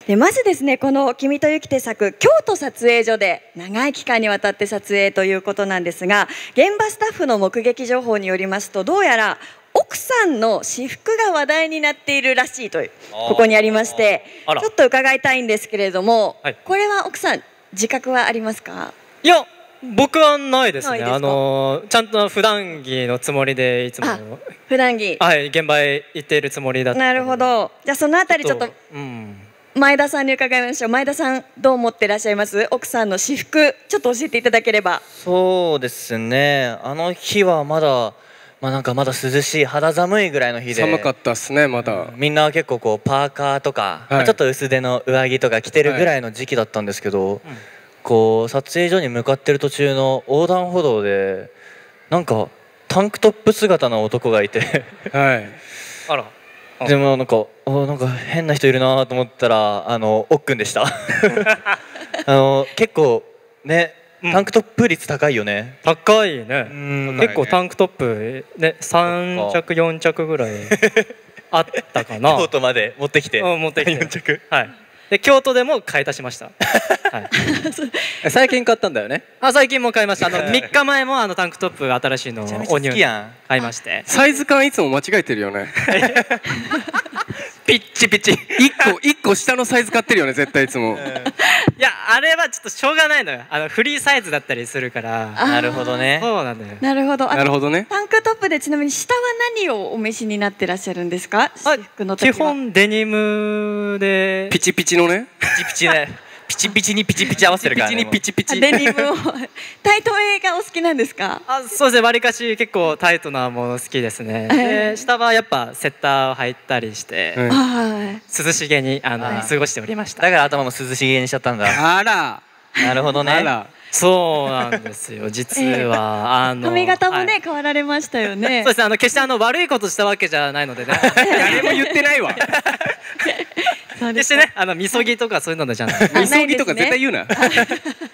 でまずですね、この「君と雪」手作、京都撮影所で長い期間にわたって撮影ということなんですが、現場スタッフの目撃情報によりますと、どうやら奥さんの私服が話題になっているらしいという、ここにありまして、ちょっと伺いたいんですけれども、はい、これは奥さん自覚はありますか？ いや、僕はないですね。ちゃんと普段着のつもりでいつも普段着、 はい、現場へ行っているつもりだった。 なるほど。じゃあそのあたりちょっと前田さんに伺いましょう。前田さん、どう思ってらっしゃいます？奥さんの私服、ちょっと教えていただければ。 そうですね、あの日はまだなんかまだ涼しい、肌寒いぐらいの日で、 寒かったっすね。まだみんな結構こうパーカーとか、ちょっと薄手の上着とか着てるぐらいの時期だったんですけど、こう撮影所に向かってる途中の横断歩道でなんかタンクトップ姿の男がいてはい、 あら、でもなんか変な人いるなと思ったらおっくんでした結構ね、タンクトップ率高いよね。 高いね。結構タンクトップね、3着4着ぐらいあったかな。 京都まで持ってきて持ってきて 4着、 はい。で京都でも買い足しました。 最近買ったんだよね。 最近も買いました。3日前もタンクトップ新しいのを好きやん。 買いまして。 サイズ感いつも間違えてるよね。 ピッチピチ。 1個下のサイズ買ってるよね、絶対いつも。 いや、あれはちょっとしょうがないのよ。フリーサイズだったりするから。 なるほどね。 そうなんだよ。 なるほど。 なるほどね。 タンクトップでちなみに下は何をお召しになってらっしゃるんですか？私服の時は。 基本デニムで。 ピチピチのね。 ピチピチね。ピチピチにピチピチ合わせるからね。 ピチピチ。 デニムをタイトめがお好きなんですか？ そうですね。わりかし結構タイトなもの好きですね。で下はやっぱセッターを履いたりして涼しげに過ごしておりました。 だから頭も涼しげにしちゃったんだ。 あら。 なるほどね。 そうなんですよ。実は髪型もね変わられましたよね。 そうですね。決して悪いことしたわけじゃないのでね。 誰も言ってないわ。 決してね、みそぎとかそういうのじゃない。 みそぎとか絶対言うな。